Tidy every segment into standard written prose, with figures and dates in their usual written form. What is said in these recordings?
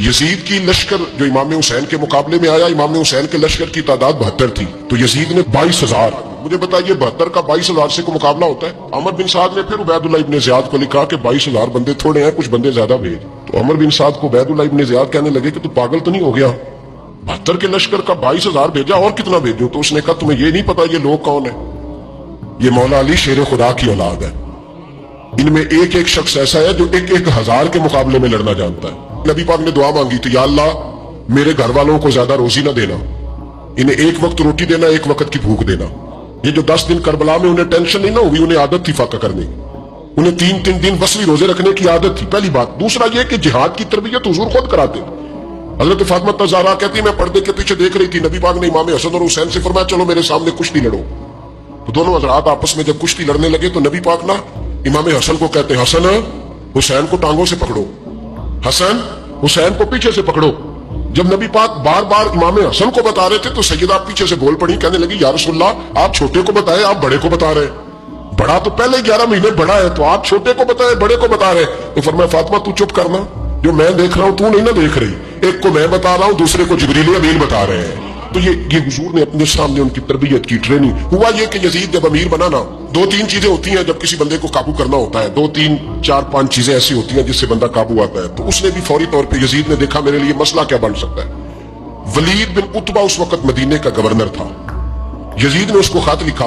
یزید کی لشکر جو امام حسین کے مقابلے میں آیا، امام حسین کے لشکر کی تعداد 72 تھی، تو یزید نے 22,000. مجھے بتائیے 72 کا 22,000 سے کوئی مقابلہ ہوتا ہے؟ عمر بن سعد نے پھر عبید اللہ ابن زیاد کو لکھا کہ 22,000 بندے تھوڑے ہیں، کچھ بندے زیادہ بھیج. تو عمر بن سعد کو عبید اللہ ابن زیاد کہنے لگے کہ تو پاگل تو نہیں ہو گیا، 72 کے لشکر کا 22,000 بھیجا، اور کتنا بھیجوں؟ تو اس نے کہا تمہیں یہ نہیں پتا یہ لوگ کون ہیں؟ یہ مولا علی شیر خدا کی اولاد ہے، ان میں ایک ایک شخص ایسا ہے جو 1,000 کے مقابلے میں لڑنا جانتا ہے. نبی پاک نے دعا مانگی تھی، یا اللہ میرے گھر والوں کو زیادہ روزی نہ دینا، انہیں ایک وقت روٹی دینا، ایک وقت کی بھوک دینا. یہ جو 10 دن کربلا میں انہیں ٹینشن نہیں نہ ہوئی، انہیں عادت تھی فاقہ کرنے کی، انہیں 3 دن وصلی روزے رکھنے کی عادت تھی. پہلی بات. دوسرا یہ کہ جہاد کی تربیت حضور خود کراتے. حضرت فاطمہ زہرا کہتی میں پردے کے پیچھے دیکھ رہی تھی، نبی پاک نے امام حسن اور حسین سے فرمایا چلو میرے سامنے کشتی لڑو. تو دونوں حضرات آپس میں جب کشتی لڑنے لگے تو نبی پاک نا امام حسن کو کہتے ہیں حسن حسین کو ٹانگوں سے پکڑو، حسن حسین کو پیچھے سے پکڑو. جب نبی پاک بار بار امام حسن کو بتا رہے تھے تو سیدہ پیچھے سے بول پڑی، کہنے لگی یا رسول اللہ آپ چھوٹے کو بتائے، آپ بڑے کو بتا رہے. بڑا تو پہلے 11 مہینے بڑا ہے، تو آپ چھوٹے کو بتائے بڑے کو بتا رہے. تو فرمایا فاطمہ تو چپ کرنا، جو میں دیکھ رہا ہوں تو نہیں نہ دیکھ رہی، ایک کو میں بتا رہا ہوں دوسرے کو جبریل امین بتا رہے ہیں. تو یہ حضور نے اپنے سامنے ان کی تربیت کی، ٹریننگ. ہوا یہ کہ یزید جب امیر بنا نا، 2-3 چیزیں ہوتی ہیں جب کسی بندے کو قابو کرنا ہوتا ہے، 2-3-4-5 چیزیں ایسی ہوتی ہیں جس سے بندہ قابو آتا ہے. تو اس نے بھی فوری طور پہ یزید نے دیکھا میرے لیے مسئلہ کیا بن سکتا ہے. ولید بن عتبہ اس وقت مدینے کا گورنر تھا. یزید نے اس کو خط لکھا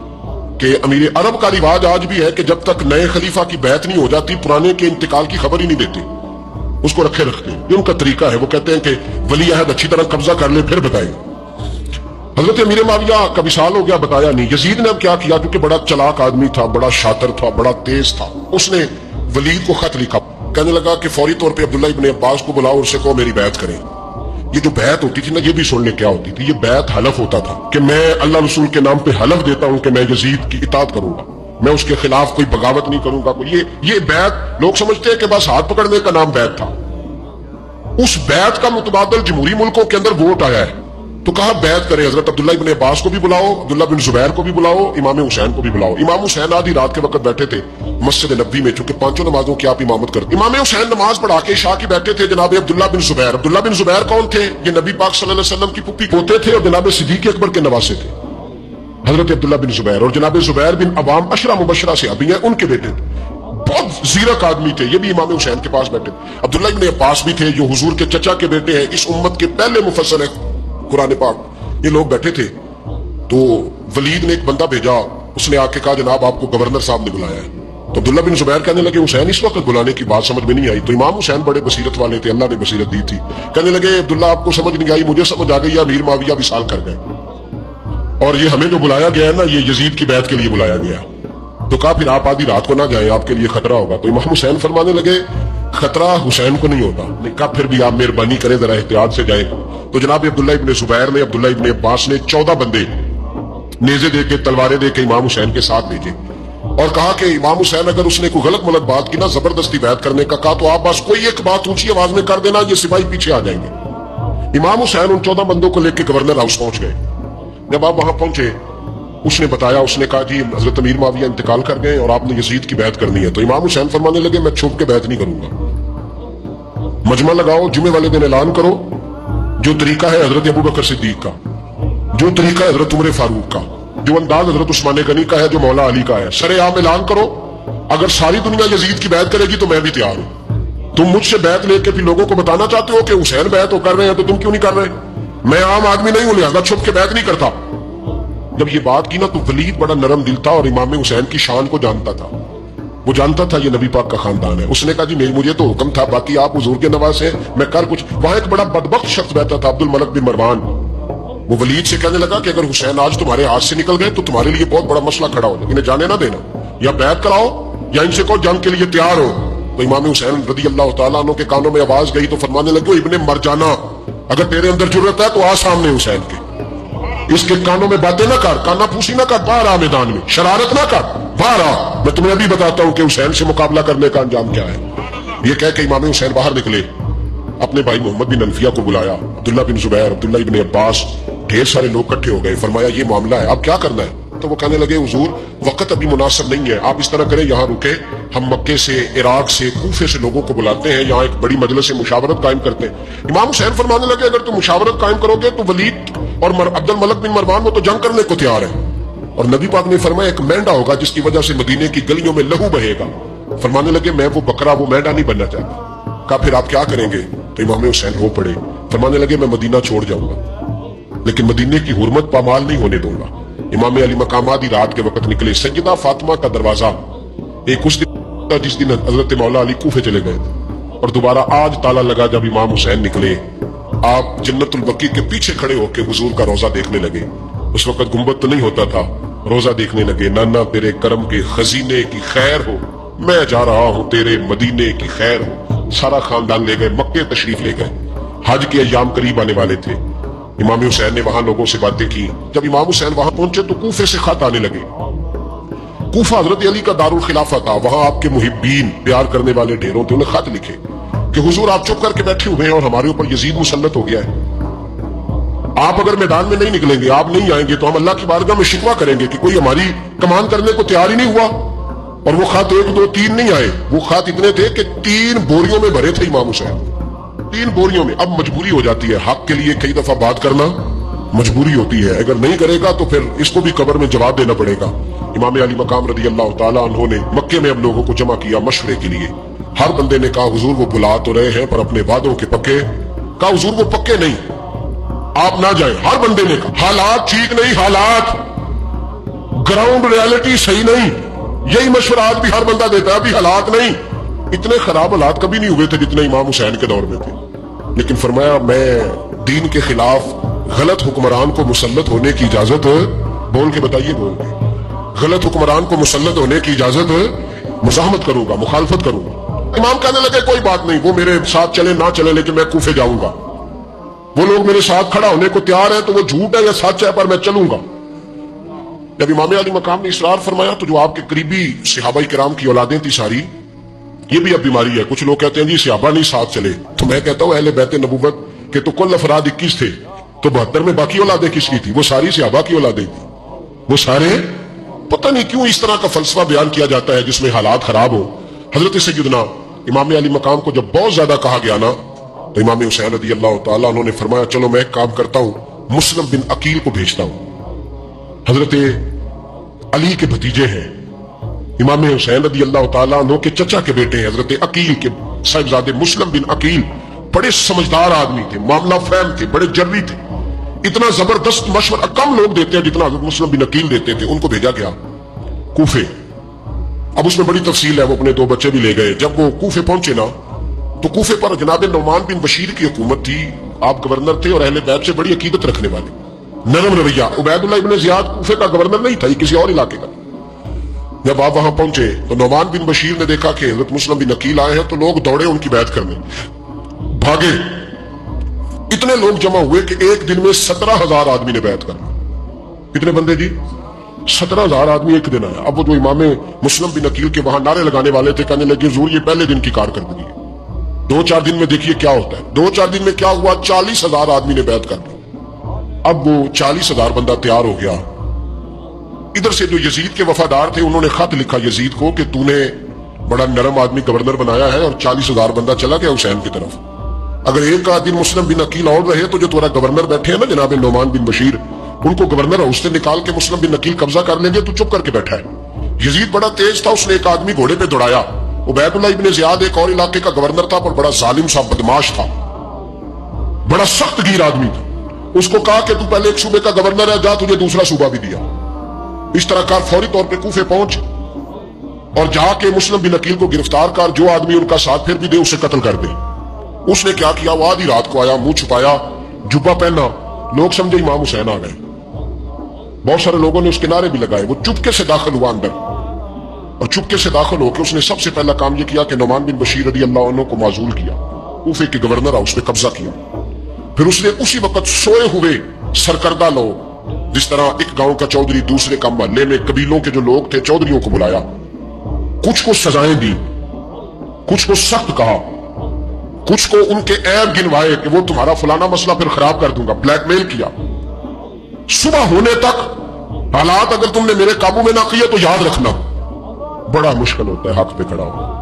کہ امیر عرب کا رواج آج بھی ہے کہ جب تک نئے خلیفہ کی بیعت نہیں ہو جاتی پرانے کے انتقال کی خبر ہی نہیں دیتے، اس کو رکھے رکھتے. یہ ان کا طریقہ ہے. وہ کہتے ہیں کہ ولی عہد اچھی طرح قبضہ کر لے پھر بتائیں. حضرت امیر معاویہ کا وصال ہو گیا، بتایا نہیں. یزید نے اب کیا کیا، کیونکہ بڑا چلاک آدمی تھا، بڑا شاطر تھا، بڑا تیز تھا، اس نے ولید کو خط لکھا. کہنے لگا کہ فوری طور پہ عبداللہ ابن عباس کو بلاؤ اور اسے کہو میری بیعت کریں. یہ جو بیعت ہوتی تھی نا، یہ بھی سن لے کیا ہوتی تھی. یہ بیعت حلف ہوتا تھا کہ میں اللہ رسول کے نام پہ حلف دیتا ہوں کہ میں یزید کی اطاعت کروں گا، میں اس کے خلاف کوئی بغاوت نہیں کروں گا. یہ بیعت لوگ سمجھتے ہیں کہ بس ہاتھ پکڑنے کا نام بیعت تھا. اس بیعت کا متبادل جمہوری ملکوں کے اندر ووٹ آیا ہے. تو کہا بیعت کرے. حضرت عبداللہ ابن عباس کو بھی بلاؤ، عبداللہ بن زبیر کو بھی بلاؤ، امام حسین کو بھی بلاؤ. امام حسین آدھی رات کے وقت بیٹھے تھے مسجد نبوی میں، چونکہ 5 نمازوں کی آپ امامت کرتے. امام حسین نماز پڑھا کے عشاء کی بیٹھے تھے. جناب عبداللہ بن زبیر، عبداللہ بن زبیر کون تھے؟ یہ نبی پاک صلی اللہ علیہ وسلم کی پھپھی پوتے تھے اور جناب صدیق اکبر کے نواسے تھے. حضرت عبداللہ بن زبیر اور جناب زبیر بن عوام عشرہ مبشرہ سے ابھی ہیں، ان کے بیٹے تھے. بہت زیرک آدمی تھے، یہ بھی امام حسین کے پاس بیٹھے. عبداللہ ابن عباس بھی تھے جو حضور کے چچا کے بیٹے ہیں، اس امت کے پہلے مفسر ہیں قرآن پاک. یہ لوگ بیٹھے تھے. تو ولید نے ایک بندہ بھیجا، اس نے آ کے کہا جناب آپ کو گورنر صاحب نے بلایا ہے. تو عبداللہ بن زبیر کہنے لگے حسین اس وقت بلانے کی بات سمجھ میں نہیں آئی. تو امام حسین بڑے بصیرت والے تھے، اللہ نے بصیرت دی تھی. کہنے لگے عبداللہ آپ کو سمجھ نہیں آئی، مجھے سمجھ آ گئی. امیر معاویہ وصال کر گئے اور یہ ہمیں جو بلایا گیا ہے نا، یہ یزید کی بیعت کے لیے بلایا گیا. تو کہا پھر آپ آدھی رات کو نہ جائیں، آپ کے لیے خطرہ ہوگا. تو امام حسین فرمانے لگے خطرہ حسین کو نہیں ہوتا. نے کہا پھر بھی آپ مہربانی کریں ذرا احتیاط سے جائیں. تو جناب عبداللہ ابن زبیر نے، عبداللہ ابن عباس نے 14 بندے نیزے دے کے تلواریں دے کے امام حسین کے ساتھ بھیجے اور کہا کہ امام حسین اگر اس نے کوئی غلط ملت بات کی نا، زبردستی بیعت کرنے کا کہا، تو آپ بس کوئی ایک بات اونچی آواز میں کر دینا، یہ سپاہی پیچھے آ جائیں گے. امام حسین ان 14 بندوں کو لے کے گورنر ہاؤس پہنچ گئے. جب آپ وہاں پہنچے اس نے بتایا، اس نے کہا جی حضرت امیر معاویہ انتقال کر گئے اور آپ نے یزید کی بیعت کرنی ہے. تو امام حسین فرمانے لگے میں چھپ کے بیعت نہیں کروں گا، مجمع لگاؤ، جمعے والے دن اعلان کرو جو طریقہ ہے حضرت ابوبکر صدیق کا، جو طریقہ ہے حضرت عمر فاروق کا، جو انداز حضرت عثمان غنی کا ہے، جو مولا علی کا ہے، سر عام اعلان کرو. اگر ساری دنیا یزید کی بیعت کرے گی تو میں بھی تیار ہوں. تم مجھ سے بیعت لے کے پھر لوگوں کو بتانا چاہتے ہو کہ حسین بیعت کر رہے ہیں تو تم کیوں نہیں کر رہے؟ میں عام آدمی نہیں ہوں، لہذا چھپ کے بیعت نہیں کرتا. جب یہ بات کی نا تو ولید بڑا نرم دل تھا اور امام حسین کی شان کو جانتا تھا. وہ جانتا تھا یہ نبی پاک کا خاندان ہے. اس نے کہا جی مجھے تو حکم تھا، باقی آپ حضور کے نواز ہیں، میں کر کچھ. وہاں ایک بڑا بدبخت شخص بیٹھا تھا، عبد الملک بن مروان. وہ ولید سے کہنے لگا کہ اگر حسین آج تمہارے ہاتھ سے نکل گئے تو تمہارے لیے بہت بڑا مسئلہ کھڑا ہو جائے. انہیں جانے نہ دینا، یا بیعت کراؤ یا ان سے کہو جنگ کے لیے تیار ہو. تو امام حسین رضی اللہ تعالیٰ عنہ کے کانوں میں آواز گئی تو فرمانے لگے ابن مرجانہ، اگر تیرے اندر جرأت ہے تو آ سامنے حسین کے، اس کے کانوں میں باتیں نہ کر، کانا پھوسی نہ کر، باہر آ میدان میں، شرارت نہ کر، باہر آ، میں تمہیں ابھی بتاتا ہوں کہ حسین سے مقابلہ کرنے کا انجام کیا ہے. یہ کہہ کے امام حسین باہر نکلے، اپنے بھائی محمد بن انفیہ کو بلایا، عبداللہ بن زبیر، عبداللہ ابن عباس، ڈھیر سارے لوگ اکٹھے ہو گئے. فرمایا یہ معاملہ ہے، اب کیا کرنا ہے؟ तो वो कहने लगे हुजूर वक्त अभी मुनासिब नहीं है, आप इस तरह करें यहाँ रुके, हम मक्के से, इराक से, कूफे से लोगों को बुलाते हैं, यहाँ एक बड़ी मजलिस से मुशावरत कायम करते हैं। इमाम हुसैन फरमाने लगे अगर तुम मुशावरत कायम करोगे तो वलीद और अब्दुल मलिक बिन मरवान वो तो जंग करने को तैयार है। और नबी पाक ने फरमाया एक मेंढा होगा जिसकी वजह से मदीने की गलियों में लहू बहेगा। फरमाने लगे मैं वो बकरा, वो मेंढा नहीं बनना चाहता। कहा फिर आप क्या करेंगे? तो इमाम हुसैन रो पड़े, फरमाने लगे मैं मदीना छोड़ जाऊंगा लेकिन मदीने की हुर्मत पामाल नहीं होने दूंगा। इमाम अली मकाम आधी रात के वक्त निकले। सैयदा फातिमा का दरवाजा एक उस दिन जिस दिन हजरत मौला अली कूफे चले गए और दोबारा आज ताला लगा जब इमाम हुसैन निकले। आप जन्नतुल बकी के पीछे खड़े होकर हुजूर का रोजा देखने लगे। उस वक्त गुंबद तो नहीं होता था, रोजा देखने लगे। नाना तेरे करम के खजीने की खैर हो, मैं जा रहा हूं तेरे मदीने की खैर हो। सारा खानदान ले गए, मक्के तशरीफ ले गए। हज के अय्याम करीब आने वाले थे। इमाम हुसैन ने वहां लोगों से बातें की। जब इमाम हुसैन वहां पहुंचे तो कूफे से खत आने लगे। कूफा हजरत अली का दारुल खिलाफा था, वहां आपके मुहिब्बीन प्यार करने वाले ढेरों थे। उन्हें खत लिखे कि हुजूर आप चुप करके बैठे हुए हैं और हमारे ऊपर यजीद मुसल्लत हो गया है। आप अगर मैदान में नहीं निकलेंगे, आप नहीं आएंगे तो हम अल्लाह की बारगाह में शिकवा करेंगे कि कोई हमारी कमान करने को तैयार ही नहीं हुआ। और वो खत 1 2 3 नहीं आए, वो खत इतने थे कि 3 बोरियों में भरे थे इमाम हुसैन, 3 बोरियों में। अब मजबूरी हो जाती है, हक के लिए कई दफा बात करना मजबूरी होती है। अगर नहीं करेगा तो फिर इसको भी कब्र में जवाब देना पड़ेगा। इमाम अली मकाम रदी अल्लाह ताला अन्हु ने मक्के में अब लोगों को जमा किया मशवरे के लिए। हर बंदे ने कहा हुजूर वो बुला तो रहे हैं पर अपने वादों के पक्के। कहा हुजूर वो पक्के नहीं, आप ना जाएं। हर बंदे ने कहा हालात ठीक नहीं, हालात ग्राउंड रियलिटी सही नहीं। यही मशवरा आज भी हर बंदा देता है, अभी हालात नहीं। इतने खराब हालात कभी नहीं हुए थे जितने इमाम हुसैन के दौर में थे। लेकिन फरमाया मैं दीन के खिलाफ गलत हुक्मरान को मुसल्लत होने की इजाजत, बोल के बताइए, बोल के गलत हुक्मरान को मुसल्लत होने की इजाजत मुजाहमत करूंगा, मुखालफत करूंगा। इमाम कहने लगे कोई बात नहीं, वो मेरे साथ चले ना चले लेकिन मैं कूफे जाऊंगा। वो लोग मेरे साथ खड़ा होने को तैयार है तो वो झूठ है या सच है पर मैं चलूंगा। जब इमाम अली मकाम ने इसरार फरमाया तो जो आपके करीबी सहाबाई किराम की औलादें थी सारी, ये भी अब बीमारी है। कुछ लोग कहते हैं जी सहाबा नहीं साथ चले, तो मैं कहता हूं अहले बैत नबुव्वत के तो कुल अफराद 21 थे, तो 72 में बाकी औलादें किसकी थी? वो सारी सहाबा की औलादें थी। वो सारे, पता नहीं क्यों इस तरह का फलसफा बयान किया जाता है जिसमें हालात खराब हो। हजरत सैयदना इमाम अली मकाम को जब बहुत ज्यादा कहा गया ना तो इमाम हुसैन रदी अल्लाह ताला उन्होंने फरमाया चलो मैं एक काम करता हूं, मुस्लिम बिन अकील को भेजता हूं। हजरत अली के भतीजे हैं, इमाम हुसैन रदी अल्लाह ताला उन्हों के चचा के बेटे हैं, हजरत अकील के साहिबजादे मुस्लिम बिन अकील। बड़े समझदार आदमी थे, मामला फहम थे, बड़े जर्री थे। इतना जबरदस्त मशवरा कम लोग देते हैं जितना हजरत मुस्लिम बिन अकील देते थे। उनको भेजा गया कूफे। अब उसमें बड़ी तफसील है, वो अपने 2 बच्चे भी ले गए। जब वो कूफे पहुंचे ना तो कूफे पर जनाब नौमान बिन बशीर की हुकूमत थी। आप गवर्नर थे और अहले बैत से बड़ी अकीदत रखने वाले, नरम रवैया। उबैदुल्लाह इब्ने ज़ियाद कूफे का गवर्नर नहीं था, किसी और इलाके का। जब आप वहां पहुंचे तो नौमान बिन बशीर ने देखा कि हजरत मुस्लिम बिन अकील आए हैं तो लोग दौड़े उनकी बैत करने, भागे। इतने लोग जमा हुए कि एक दिन में 17,000 आदमी ने बैत कर। कितने बंदे जी? 17,000 आदमी एक दिन आया। अब वो जो इमाम मुस्लिम बिन अकील के वहां नारे लगाने वाले थे कहने लगे हुजूर ये पहले दिन की कारकर्दगी है, 2-4 दिन में देखिए क्या होता है। 2-4 दिन में क्या हुआ? 40,000 आदमी ने बैत कर ली। अब वो 40,000 बंदा तैयार हो गया। इधर से जो यजीद के वफादार थे उन्होंने खत लिखा यजीद को कि तूने बड़ा नरम आदमी गवर्नर बनाया है और 40,000 बंदा चला गया हुसैन की तरफ। अगर एक आध दिन मुस्लिम बिन अकील और रहे तो जो तुम्हारा गवर्नर बैठे हैं ना जनाब नौमान बिन बशीर, उनको गवर्नर हाउस से निकाल के मुस्लिम बिन अकील कब्जा कर लेंगे। तू चुप करके बैठा है। यजीद बड़ा तेज था, उसने एक आदमी घोड़े पे दौड़ाया। उबैदुल्लाह इब्ने ज़ियाद एक और इलाके का गवर्नर था पर बड़ा जालिम सा बदमाश था, बड़ा सख्त गिर आदमी था। उसको कहा कि तू पहले एक सूबे का गवर्नर है, जा तुझे दूसरा सूबा भी दिया। इस तरह कार फौरी तौर पे कूफे पहुंच और जाके मुस्लिम बिन अकील को गिरफ्तार कर, जो आदमी उनका साथ फिर भी दे उसे कत्ल कर दे। उसने क्या किया, वो आधी रात को आया, मुंह छुपाया, जुब्बा पहना, लोग समझे इमाम हुसैन आ गए। बहुत सारे लोगों ने उसके नारे भी लगाए। वो चुपके से दाखिल हुआ अंदर और चुपके से दाखिल होकर उसने सबसे पहला काम यह किया कि नौमान बिन बशीर रदी अल्लाह अन्हु को माजूल किया, कूफे के गवर्नर हाउस पे कब्जा किया। फिर उसने उसी वक्त सोए हुए सरकर्दा लोग, जिस तरह एक गांव का चौधरी दूसरे का मोहल्ले में कबीलों के जो लोग थे चौधरियों को बुलाया, कुछ को सजाएं दी, कुछ को सख्त कहा, कुछ को उनके ऐब गिनवाए कि वो तुम्हारा फलाना मसला फिर खराब कर दूंगा, ब्लैकमेल किया। सुबह होने तक حالات اگر تم نے میرے قابو میں نہ کیے تو یاد رکھنا بڑا مشکل ہوتا ہے حق پہ کھڑا ہونا۔